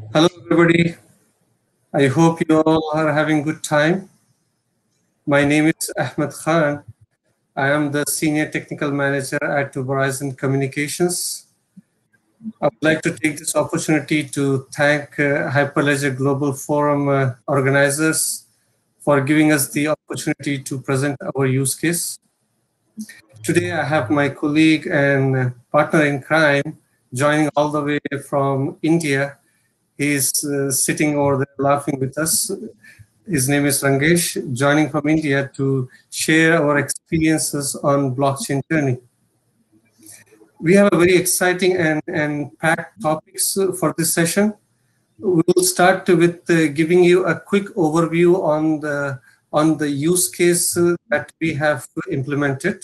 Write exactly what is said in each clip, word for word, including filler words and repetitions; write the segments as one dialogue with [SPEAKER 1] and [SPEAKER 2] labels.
[SPEAKER 1] Hello, everybody. I hope you all are having good time. My name is Ahmed Khan. I am the Senior Technical Manager at Verizon Communications. I would like to take this opportunity to thank uh, Hyperledger Global Forum uh, organizers for giving us the opportunity to present our use case. Today, I have my colleague and partner in crime joining all the way from India. He's uh, sitting over there laughing with us. His name is Rangesh, joining from India to share our experiences on blockchain journey. We have a very exciting and, and packed topics for this session. We will start with uh, giving you a quick overview on the, on the use case that we have implemented.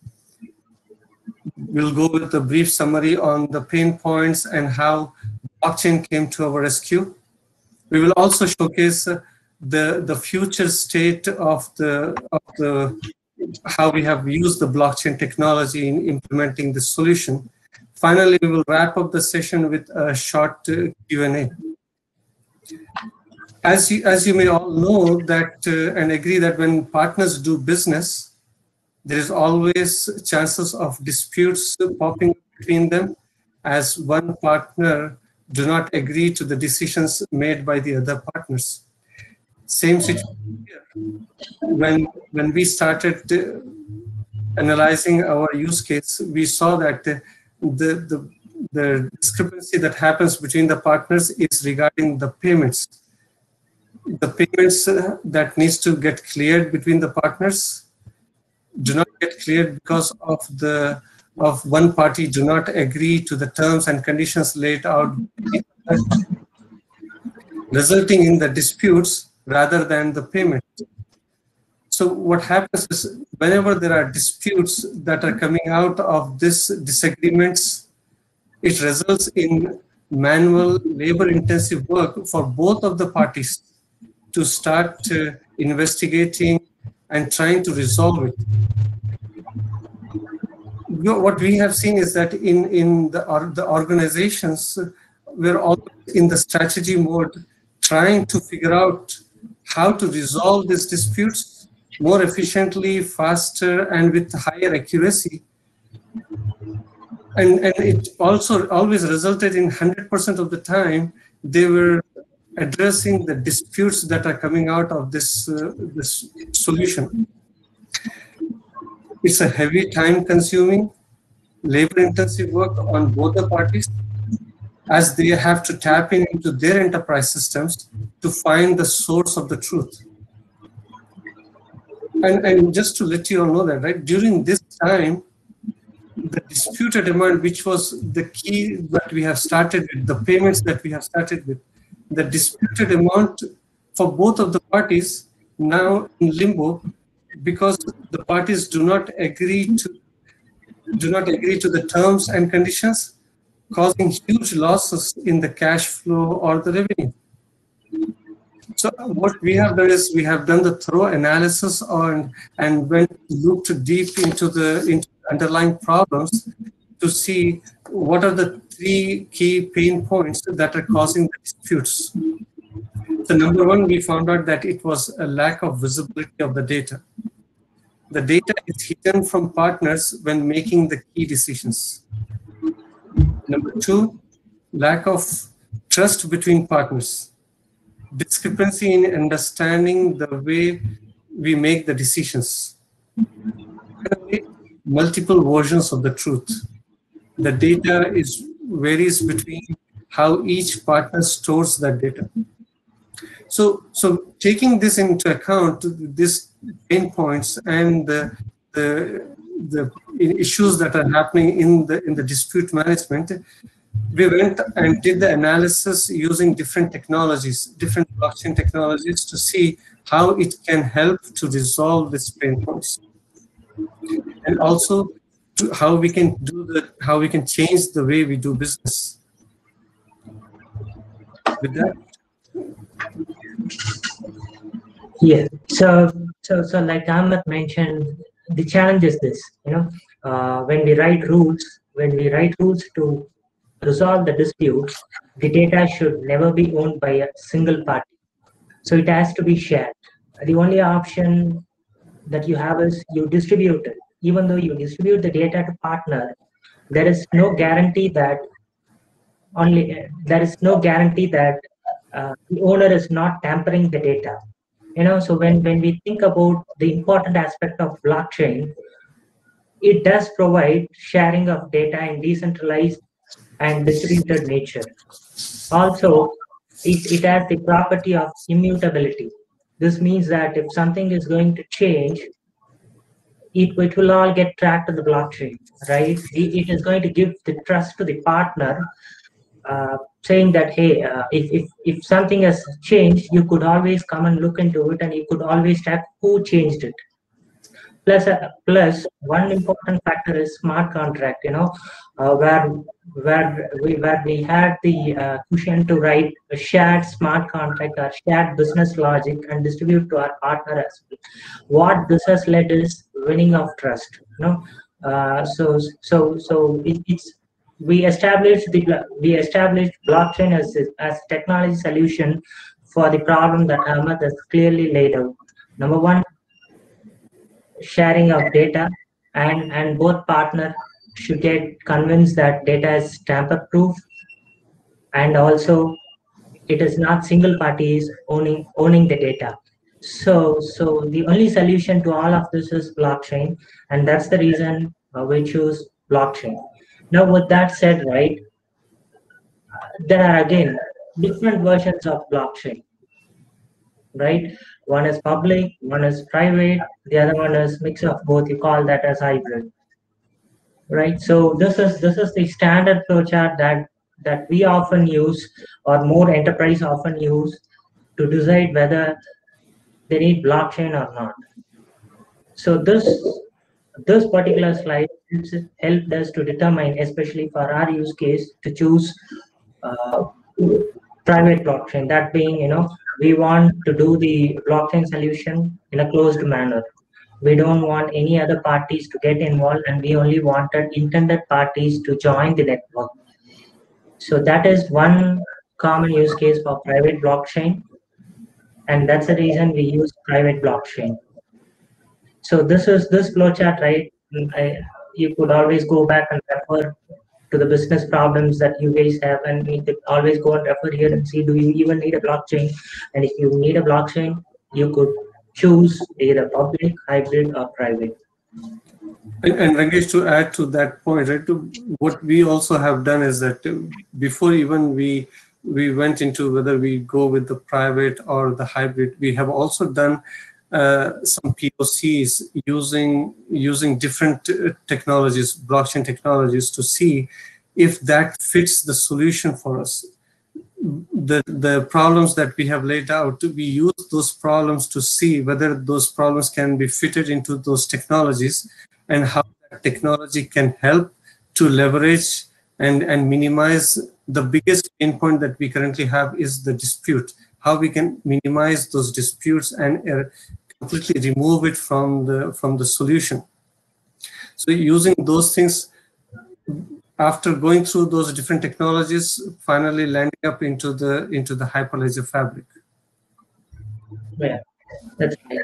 [SPEAKER 1] We'll go with a brief summary on the pain points and how blockchain came to our rescue. We will also showcase uh, the, the future state of the, of the how we have used the blockchain technology in implementing the solution. Finally, we will wrap up the session with a short uh, Q and A. As you, as you may all know that uh, and agree that when partners do business, there is always chances of disputes popping between them as one partner do not agree to the decisions made by the other partners. Same situation here. When, when we started uh, analyzing our use case, we saw that uh, the, the, the discrepancy that happens between the partners is regarding the payments. The payments uh, that needs to get cleared between the partners do not get cleared because of the of one party do not agree to the terms and conditions laid out, resulting in the disputes rather than the payment. So what happens is whenever there are disputes that are coming out of this disagreements, it results in manual labor-intensive work for both of the parties to start uh, investigating and trying to resolve it. What we have seen is that in, in the, or, the organizations, we're all in the strategy mode, trying to figure out how to resolve these disputes more efficiently, faster, and with higher accuracy. And, and it also always resulted in one hundred percent of the time, they were addressing the disputes that are coming out of this, uh, this solution. It's a heavy time-consuming, labor-intensive work on both the parties, as they have to tap in into their enterprise systems to find the source of the truth. And, and just to let you all know that, right, during this time, the disputed amount, which was the key that we have started with, the payments that we have started with, the disputed amount for both of the parties now in limbo because the parties do not agree to do not agree to the terms and conditions, causing huge losses in the cash flow or the revenue. So what we have done is we have done the thorough analysis on and went looked deep into the into underlying problems to see what are the three key pain points that are causing the disputes. So number one, we found out that it was a lack of visibility of the data. The data is hidden from partners when making the key decisions. Number two, lack of trust between partners. Discrepancy in understanding the way we make the decisions. Multiple versions of the truth. The data is varies between how each partner stores that data. So, so taking this into account, these pain points and the, the, the issues that are happening in the, in the dispute management, we went and did the analysis using different technologies, different blockchain technologies to see how it can help to resolve these pain points. And also to how we can do the, how we can change the way we do business. With that.
[SPEAKER 2] Yeah, so, so, so like Ahmed mentioned, the challenge is this, you know, uh, when we write rules, when we write rules to resolve the disputes, the data should never be owned by a single party. So it has to be shared. The only option that you have is you distribute it. Even though you distribute the data to partner, there is no guarantee that only there is no guarantee that uh, the owner is not tampering the data. You know, so when when we think about the important aspect of blockchain, it does provide sharing of data in decentralized and distributed nature. Also, it, it has the property of immutability. This means that if something is going to change, it, it will all get tracked to the blockchain, right? It, it is going to give the trust to the partner, uh, saying that, hey, uh, if, if, if something has changed, you could always come and look into it, and you could always track who changed it. Plus, uh, plus one important factor is smart contract, you know, uh, where where we where we had the uh, cushion to write a shared smart contract or shared business logic and distribute to our partner as well. What this has led is winning of trust, you know. Uh, so so so it, it's we established the we established blockchain as as technology solution for the problem that Ahmed has clearly laid out. Number one, sharing of data, and and both partners should get convinced that data is tamper proof, and also it is not single parties owning owning the data. So so the only solution to all of this is blockchain, and that's the reason uh, we choose blockchain. Now with that said, right, there are again different versions of blockchain, right? One is public, one is private, the other one is mix of both. You call that as hybrid, right? So this is this is the standard flowchart that that we often use, or more enterprise often use, to decide whether they need blockchain or not. So this this particular slide helped us to determine, especially for our use case, to choose uh, private blockchain. That being, you know, we want to do the blockchain solution in a closed manner. We don't want any other parties to get involved, and we only wanted intended parties to join the network. So that is one common use case for private blockchain, and that's the reason we use private blockchain. So this is this flowchart, right? I, you could always go back and refer to the business problems that you guys have, and you could always go and refer here and see, do you even need a blockchain? And if you need a blockchain, you could choose either public, hybrid, or private.
[SPEAKER 1] And, and Rangesh, to add to that point, right, to what we also have done is that before even we we went into whether we go with the private or the hybrid, we have also done uh, some P O Cs using using different uh, technologies, blockchain technologies, to see if that fits the solution for us. The the problems that we have laid out, we use those problems to see whether those problems can be fitted into those technologies, and how that technology can help to leverage and and minimize the biggest pain point that we currently have is the dispute. How we can minimize those disputes and uh, completely remove it from the from the solution. So using those things, after going through those different technologies, finally landing up into the into the Hyperledger Fabric.
[SPEAKER 2] Yeah, that's right.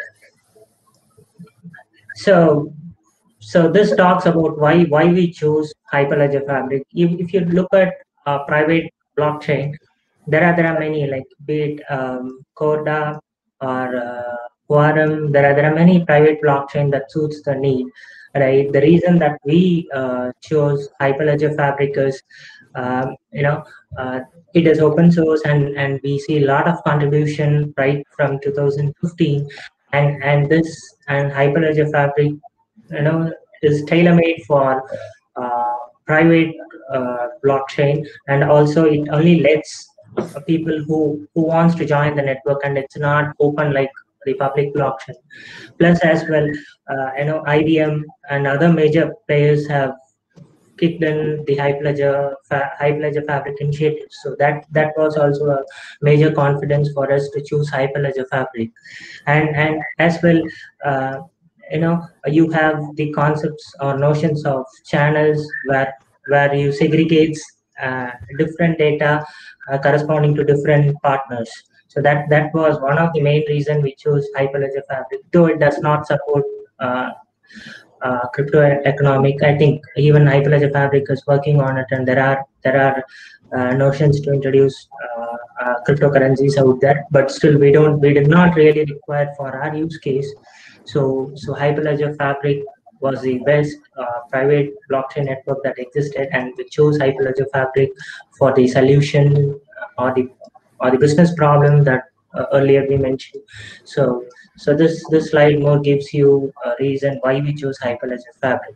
[SPEAKER 2] So, so this talks about why why we choose Hyperledger Fabric. If, if you look at uh, private blockchain, there are there are many, like be it um, Corda or uh, Quorum. There are there are many private blockchain that suits the need. Right. The reason that we uh, chose Hyperledger Fabric is, um, you know, uh, it is open source, and and we see a lot of contribution right from two thousand fifteen, and and this and Hyperledger Fabric, you know, is tailor-made for uh, private uh, blockchain, and also it only lets people who who wants to join the network, and it's not open like the public blockchain. Plus, as well, uh, you know, I B M and other major players have kicked in the Hyperledger fa Hyperledger Fabric initiative. So that that was also a major confidence for us to choose Hyperledger Fabric. And and as well, uh, you know, you have the concepts or notions of channels where where you segregate uh, different data uh, corresponding to different partners. So that that was one of the main reason we chose Hyperledger Fabric, though it does not support uh, uh, crypto economic. I think even Hyperledger Fabric is working on it, and there are there are uh, notions to introduce uh, uh, cryptocurrencies out there. But still, we don't we did not really require for our use case. So so Hyperledger Fabric was the best uh, private blockchain network that existed, and we chose Hyperledger Fabric for the solution or the or the business problem that uh, earlier we mentioned. So so this this slide more gives you a reason why we chose Hyperledger Fabric.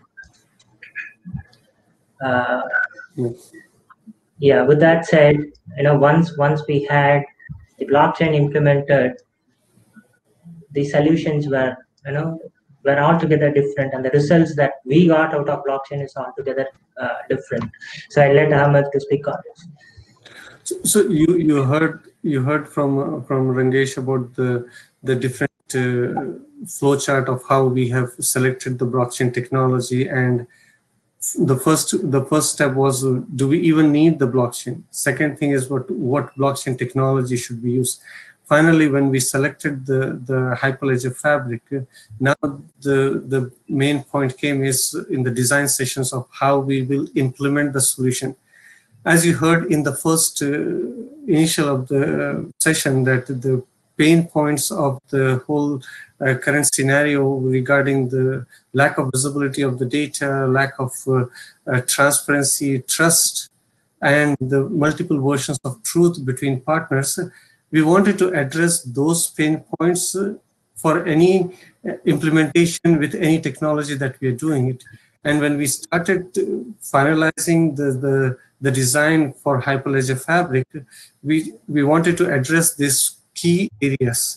[SPEAKER 2] Uh, yeah, with that said, you know, once once we had the blockchain implemented, the solutions were, you know, were altogether different, and the results that we got out of blockchain is altogether uh, different. So I let Ahmed to speak on this.
[SPEAKER 1] So, so you you heard you heard from uh, from Rangesh about the the different uh, flow chart of how we have selected the blockchain technology, and the first the first step was, uh, do we even need the blockchain? Second thing is what what blockchain technology should be used. Finally, when we selected the, the Hyperledger Fabric, now the, the main point came is in the design sessions of how we will implement the solution. As you heard in the first uh, initial of the session, that the pain points of the whole uh, current scenario regarding the lack of visibility of the data, lack of uh, uh, transparency, trust, and the multiple versions of truth between partners, we wanted to address those pain points for any implementation with any technology that we are doing it. And when we started finalizing the, the, the design for Hyperledger Fabric, we, we wanted to address these key areas.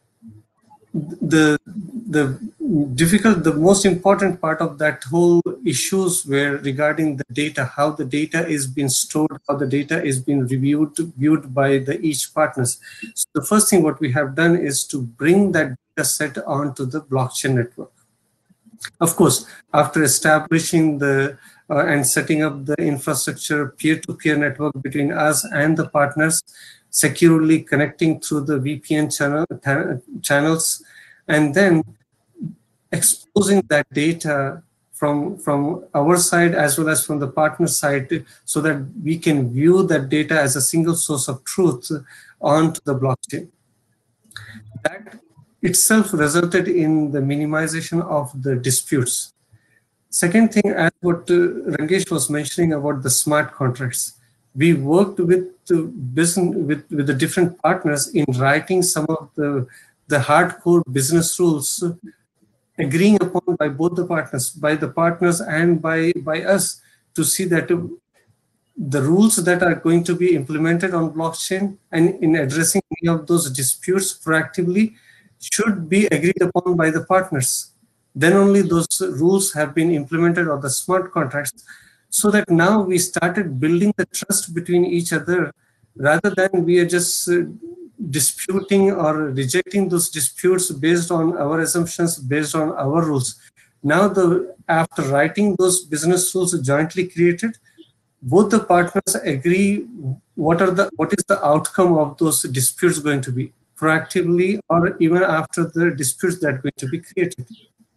[SPEAKER 1] The, the difficult, the most important part of that whole issues were regarding the data, how the data is being stored, how the data is being reviewed, viewed by the each partners. So the first thing what we have done is to bring that data set onto the blockchain network. Of course, after establishing the uh, and setting up the infrastructure peer-to-peer network between us and the partners, securely connecting through the V P N channel, channels, and then exposing that data from, from our side as well as from the partner side, so that we can view that data as a single source of truth onto the blockchain. That itself resulted in the minimization of the disputes. Second thing, as what uh, Rangesh was mentioning about the smart contracts, we worked with the business with, with the different partners in writing some of the, the hardcore business rules, agreeing upon by both the partners, by the partners and by, by us, to see that the rules that are going to be implemented on blockchain and in addressing any of those disputes proactively should be agreed upon by the partners. Then only those rules have been implemented on the smart contracts, so that now we started building the trust between each other, rather than we are just uh, disputing or rejecting those disputes based on our assumptions, based on our rules. Now, the after writing those business rules jointly created, both the partners agree what are the what is the outcome of those disputes going to be, proactively or even after the disputes that are going to be created.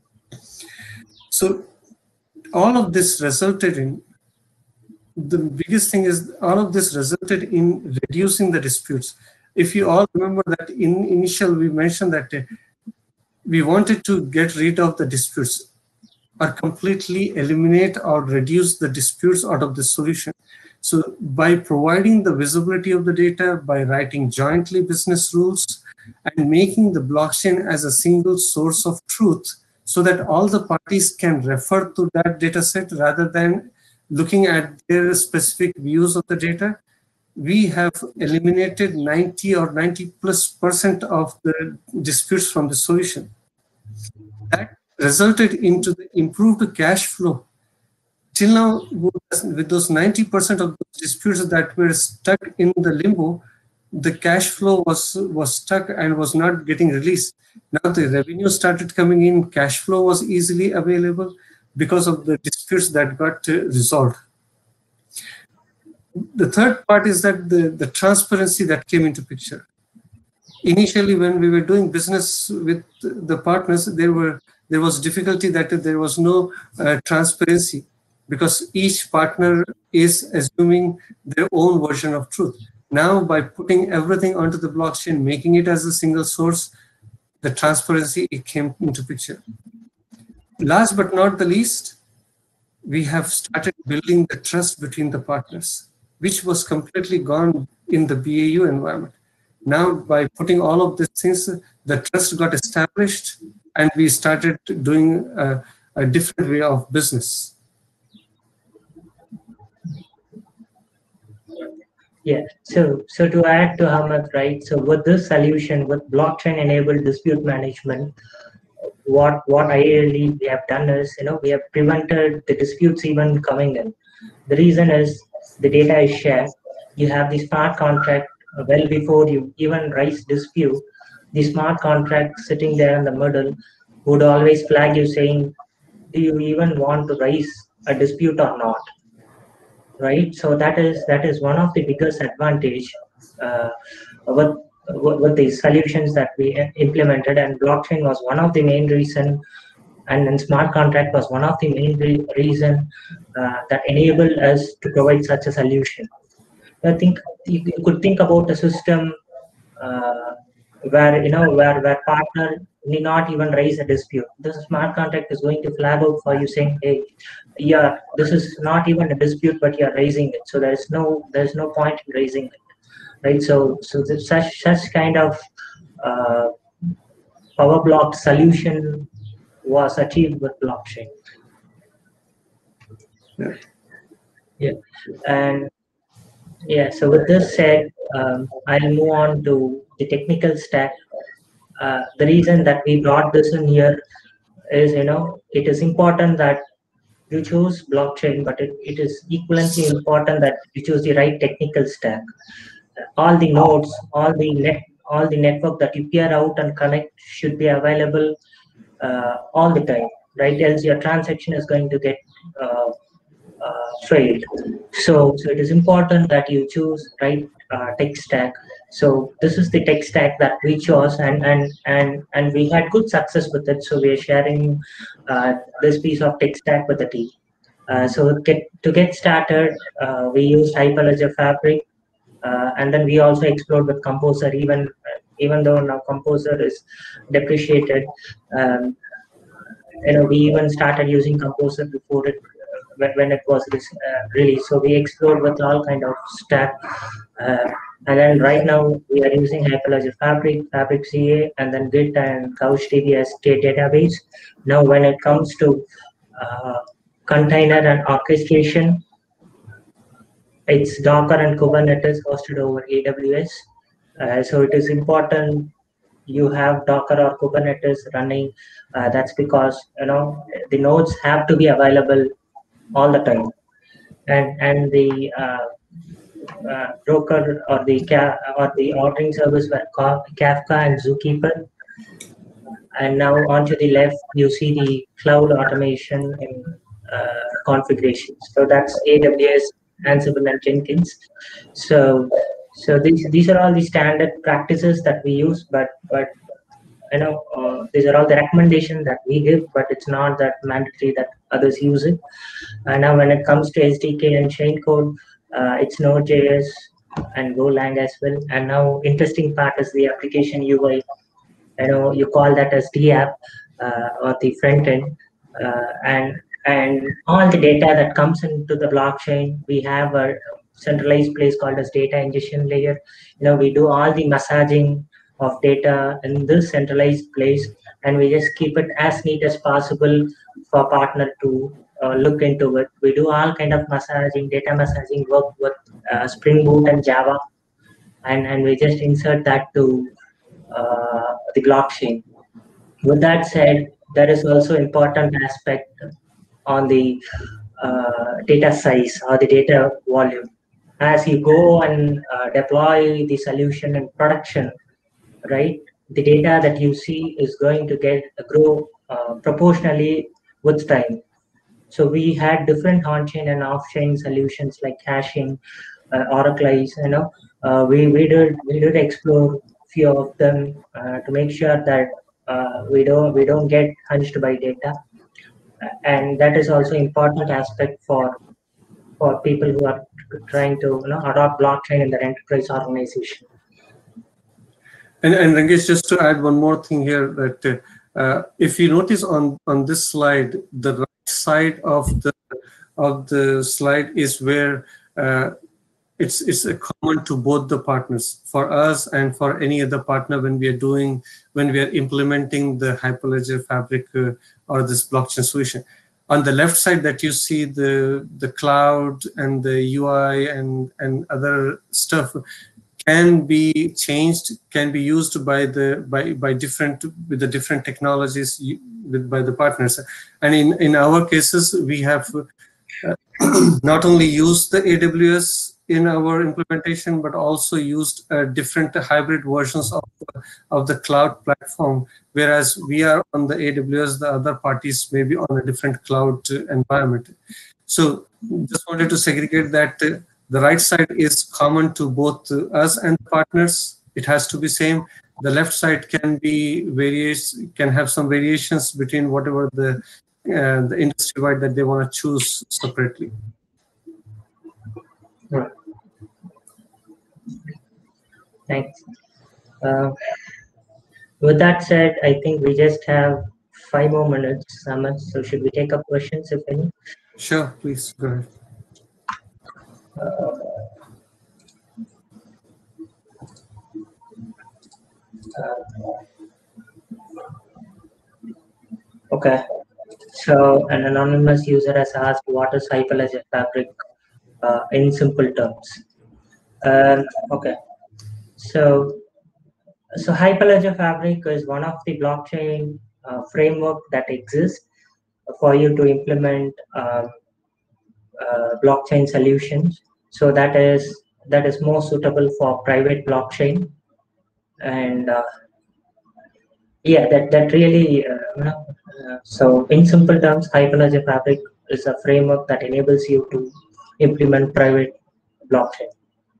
[SPEAKER 1] So all of this resulted in, the biggest thing is all of this resulted in reducing the disputes. If you all remember that in initial we mentioned that uh, we wanted to get rid of the disputes or completely eliminate or reduce the disputes out of the solution. So by providing the visibility of the data, by writing jointly business rules and making the blockchain as a single source of truth, so that all the parties can refer to that data set rather than looking at their specific views of the data, we have eliminated ninety or ninety plus percent of the disputes from the solution. That resulted into the improved cash flow. Till now, with those ninety percent of those disputes that were stuck in the limbo, the cash flow was, was stuck and was not getting released. Now the revenue started coming in, cash flow was easily available because of the disputes that got uh, resolved. the third part is that the, the transparency that came into picture. Initially, when we were doing business with the partners, there were there was difficulty that there was no uh, transparency, because each partner is assuming their own version of truth. Now, by putting everything onto the blockchain, making it as a single source, the transparency, it came into picture. Last but not the least, we have started building the trust between the partners, which was completely gone in the B A U environment. Now, by putting all of these things, the trust got established, and we started doing a, a different way of business.
[SPEAKER 2] Yeah. So, so to add to Ahmed, right? So, with this solution, with blockchain-enabled dispute management, what what ideally we have done is, you know, we have prevented the disputes even coming in. The reason is the data is shared. You have the smart contract well before you even raise dispute. The smart contract sitting there in the middle would always flag you saying, do you even want to raise a dispute or not? Right. So that is that is one of the biggest advantage uh, with with the solutions that we implemented, and blockchain was one of the main reason, and then smart contract was one of the main re reason uh, that enabled us to provide such a solution. I think you could think about a system uh, where, you know, where where partner need not even raise a dispute. This smart contract is going to flag out for you saying, hey, yeah, this is not even a dispute, but you're raising it. So there's no there's no point in raising it, right? So so such such kind of uh, power block solution was achieved with blockchain.
[SPEAKER 1] Yeah.
[SPEAKER 2] Yeah, and yeah. So with this said, um, I'll move on to the technical stack. Uh, the reason that we brought this in here is, you know, it is important that you choose blockchain, but it, it is equally important that you choose the right technical stack. All the nodes, all the net, all the network that you peer out and connect should be available uh, all the time, right? Else your transaction is going to get uh, uh, failed. So, so it is important that you choose right uh, tech stack. So this is the tech stack that we chose, and and and and we had good success with it. So we are sharing uh, this piece of tech stack with the team. Uh, so get to get started, uh, we used Hyperledger Fabric, uh, and then we also explored with Composer. Even even though now Composer is depreciated, um, you know, we even started using Composer before it when, when it was this, uh, released. So we explored with all kind of stack. Uh, and then right now we are using Hyperledger Fabric, Fabric C A, and then Git and CouchDB as state database. Now when it comes to uh, container and orchestration, it's Docker and Kubernetes hosted over A W S. Uh, so it is important you have Docker or Kubernetes running. Uh, that's because, you know, the nodes have to be available all the time, and and the uh, uh, broker or the or the ordering service were Kafka and Zookeeper. And now onto the left, you see the cloud automation and uh, configurations. So that's A W S, Ansible, and Jenkins. So so these these are all the standard practices that we use, but but you know, uh, these are all the recommendations that we give, but it's not that mandatory that others use it. Uh, now, when it comes to S D K and chain code, uh, it's Node.js and Golang as well. And now, interesting part is the application U I. You know, you call that as D app uh, or the front end, uh, and and all the data that comes into the blockchain, we have a centralized place called as data ingestion layer. You know, we do all the massaging of data in this centralized place, and we just keep it as neat as possible for partner to uh, look into it. We do all kind of massaging, data massaging work with uh, Spring Boot and Java, and and we just insert that to uh, the blockchain. With that said, there is also important aspect on the uh, data size or the data volume. As you go and uh, deploy the solution in production, right, the data that you see is going to get uh, grow uh, proportionally with time. So we had different on-chain and off-chain solutions like caching, uh, Oracle, you know, uh, we we did we did explore few of them uh, to make sure that uh, we don't we don't get hunched by data, and that is also important aspect for for people who are trying to, you know, adopt blockchain in their enterprise organization.
[SPEAKER 1] And, and Rangesh, just to add one more thing here, that uh, if you notice on on this slide, the right side of the of the slide is where uh, it's it's a common to both the partners, for us and for any other partner, when we are doing when we are implementing the Hyperledger Fabric uh, or this blockchain solution. On the left side, that you see the the cloud and the U I and and other stuff can be changed, can be used by the by by different with the different technologies with by the partners. And in in our cases, we have uh, not only used the A W S in our implementation, but also used uh, different hybrid versions of the, of the cloud platform. Whereas we are on the A W S, the other parties may be on a different cloud environment. So just wanted to segregate that. Uh, The right side is common to both us and partners. It has to be same. The left side can be various, can have some variations between whatever the uh, the industry wide that they want to choose separately.
[SPEAKER 2] Right. Thanks. Uh, with that said, I think we just have five more minutes, Samas. So should we take up questions, if any?
[SPEAKER 1] Sure, please go ahead.
[SPEAKER 2] Uh, uh, okay, so an anonymous user has asked, what is Hyperledger Fabric uh, in simple terms? Um, okay, so so Hyperledger Fabric is one of the blockchain uh, framework that exists for you to implement uh, uh, blockchain solutions. So that is that is more suitable for private blockchain, and uh, yeah, that that really uh, you know, uh, so in simple terms, Hyperledger Fabric is a framework that enables you to implement private blockchain.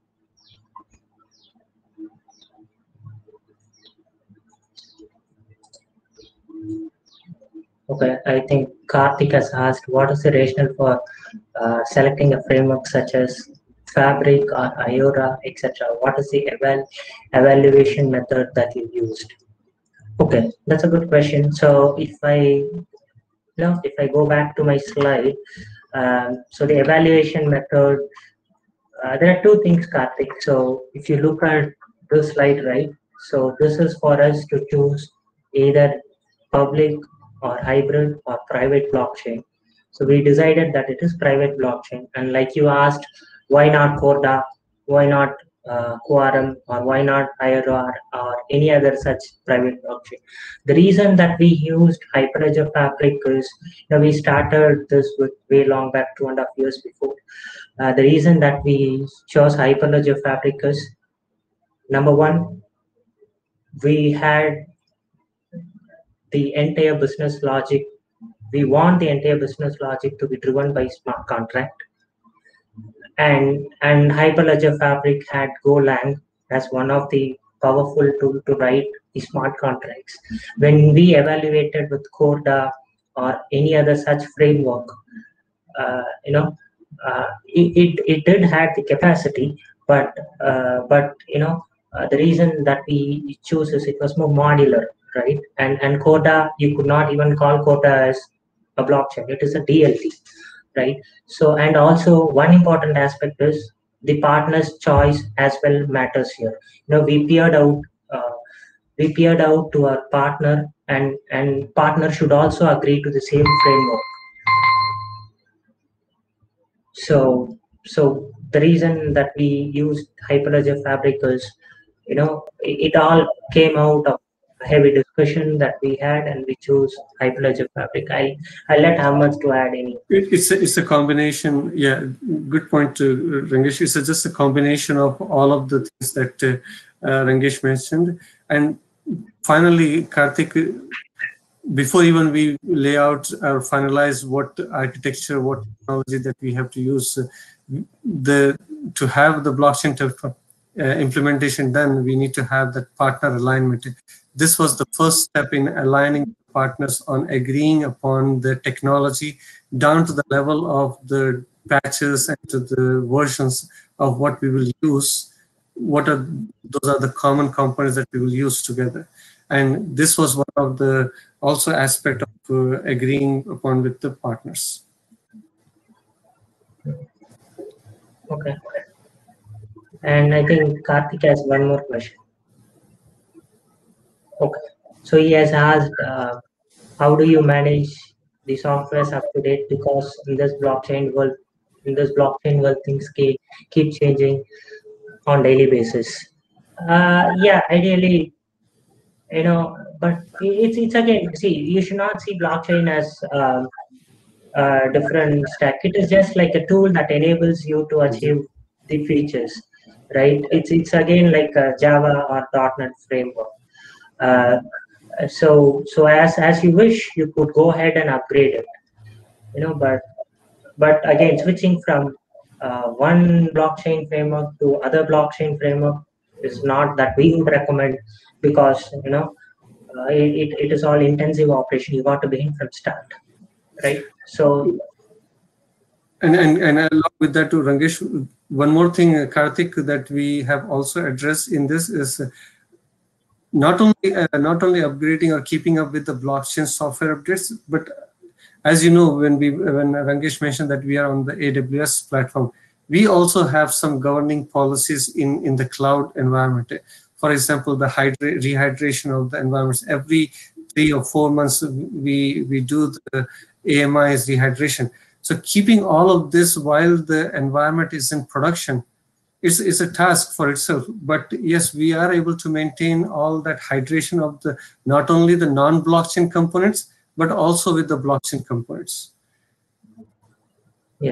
[SPEAKER 2] Okay, I think Karthik has asked, what is the rationale for uh, selecting a framework such as Fabric or IORA, et cetera? What is the eval evaluation method that you used? Okay, that's a good question. So if I, you know, if I go back to my slide, um, so the evaluation method, uh, there are two things, Karthik. So if you look at this slide, right? So this is for us to choose either public or hybrid or private blockchain. So we decided that it is private blockchain. And like you asked, why not Corda? Why not uh, Quorum? Or why not IORA or any other such private blockchain? The reason that we used Hyperledger Fabric is, you know, we started this with way long back, two and a half years before. Uh, the reason that we chose Hyperledger Fabric is, number one, we had the entire business logic. We want the entire business logic to be driven by smart contract, and and Hyperledger Fabric had Golang as one of the powerful tool to write the smart contracts. When we evaluated with Corda or any other such framework, uh, you know, uh, it, it it did have the capacity, but uh, but you know, uh, the reason that we choose is it was more modular, right? And and Corda, you could not even call Corda as a blockchain. It is a D L T, right? So, and also one important aspect is the partner's choice as well matters here. You know, we peered out uh, we peered out to our partner, and and partner should also agree to the same framework. So so the reason that we used Hyperledger Fabric is, you know, it, it all came out of a heavy discussion that we had, and we chose Hyperledger Fabric. I I let Ahmed to add any.
[SPEAKER 1] It, it's a, it's a combination. Yeah, good point, uh, Rangesh. It's a, just a combination of all of the things that uh, uh, Rangesh mentioned. And finally, Karthik, before even we lay out or finalize what architecture, what technology that we have to use, uh, the to have the blockchain to, uh, implementation done, we need to have that partner alignment. This was the first step in aligning partners on agreeing upon the technology down to the level of the patches and to the versions of what we will use. What are those are the common components that we will use together. And this was one of the also aspect of uh, agreeing upon with the partners.
[SPEAKER 2] Okay. And I think Karthik has one more question. Okay. So he has asked, uh, how do you manage the softwares up to date? Because in this blockchain world, in this blockchain world, things keep, keep changing on daily basis. Uh, yeah, ideally, you know, but it's it's again, see, you should not see blockchain as um, a different stack. It is just like a tool that enables you to achieve the features, right? It's it's again like a Java or dot net framework. Uh, so so as as you wish, you could go ahead and upgrade it, you know. But but again, switching from uh, one blockchain framework to other blockchain framework is not that we would recommend, because you know uh, it, it is all intensive operation. You got to begin from start, right? So
[SPEAKER 1] and and and along with that, to Rangesh, one more thing, Karthik, that we have also addressed in this is not only uh, not only upgrading or keeping up with the blockchain software updates, but as you know, when we when Rangesh mentioned that we are on the A W S platform, we also have some governing policies in in the cloud environment. For example, the rehydration of the environments. Every three or four months, we we do the A M I's rehydration. So keeping all of this while the environment is in production is, is a task for itself. But yes, we are able to maintain all that hydration of the not only the non-blockchain components, but also with the blockchain components.
[SPEAKER 2] Yeah.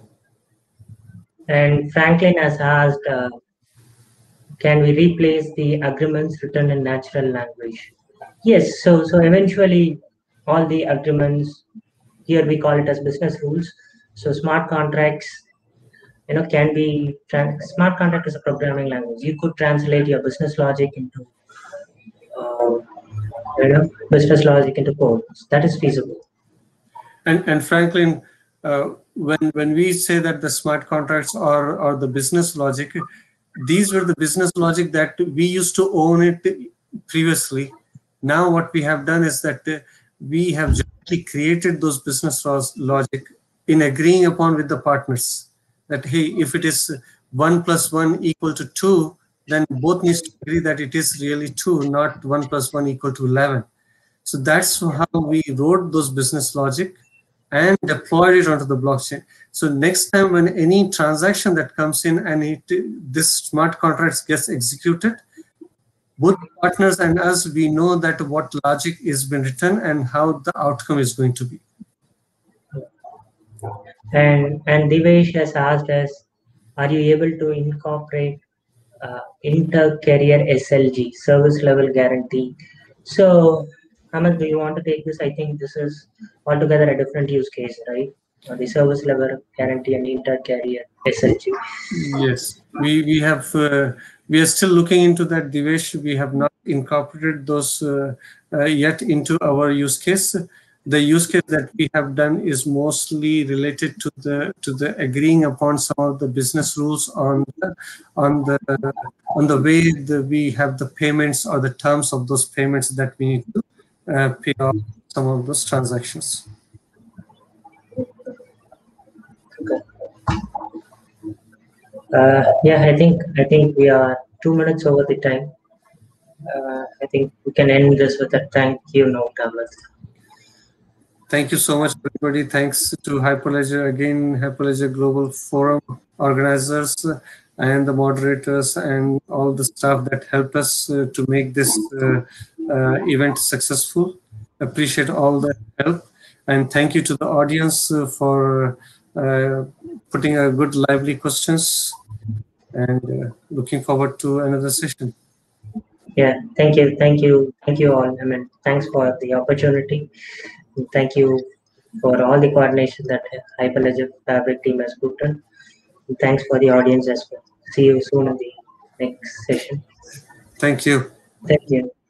[SPEAKER 2] And Franklin has asked, uh, can we replace the agreements written in natural language? Yes. So so eventually, all the agreements, here we call it as business rules. So smart contracts, you know, can be, smart contract is a programming language. You could translate your business logic into, uh, you know, business logic into code. That is feasible.
[SPEAKER 1] And, and Franklin, uh, when, when we say that the smart contracts are, are the business logic, these were the business logic that we used to own it previously. Now what we have done is that uh, we have jointly created those business logic in agreeing upon with the partners that, hey, if it is one plus one equal to two, then both needs to agree that it is really two, not one plus one equal to eleven. So that's how we wrote those business logic and deployed it onto the blockchain. So next time when any transaction that comes in and it, this smart contracts gets executed, both partners and us, we know that what logic is been written and how the outcome is going to be.
[SPEAKER 2] And and Divesh has asked us, are you able to incorporate uh, inter-carrier S L G, service level guarantee? So, Ahmed, do you want to take this? I think this is altogether a different use case, right? Uh, the service level guarantee and inter-carrier S L G.
[SPEAKER 1] Yes, we we have uh, we are still looking into that, Divesh. We have not incorporated those uh, uh, yet into our use case. The use case that we have done is mostly related to the to the agreeing upon some of the business rules on the, on the on the way that we have the payments or the terms of those payments that we need to uh, pay off some of those transactions.
[SPEAKER 2] Okay. Uh, yeah, I think I think we are two minutes over the time. Uh, I think we can end this with a thank you note, Ahmed.
[SPEAKER 1] Thank you so much, everybody. Thanks to Hyperledger again, Hyperledger Global Forum organizers and the moderators and all the staff that helped us uh, to make this uh, uh, event successful. Appreciate all the help, and thank you to the audience uh, for uh, putting a good, lively questions. And uh, looking forward to another session.
[SPEAKER 2] Yeah, thank you, thank you, thank you all. I mean, thanks for the opportunity. Thank you for all the coordination that Hyperledger Fabric team has put in. Thanks for the audience as well. See you soon in the next session.
[SPEAKER 1] Thank you.
[SPEAKER 2] Thank you.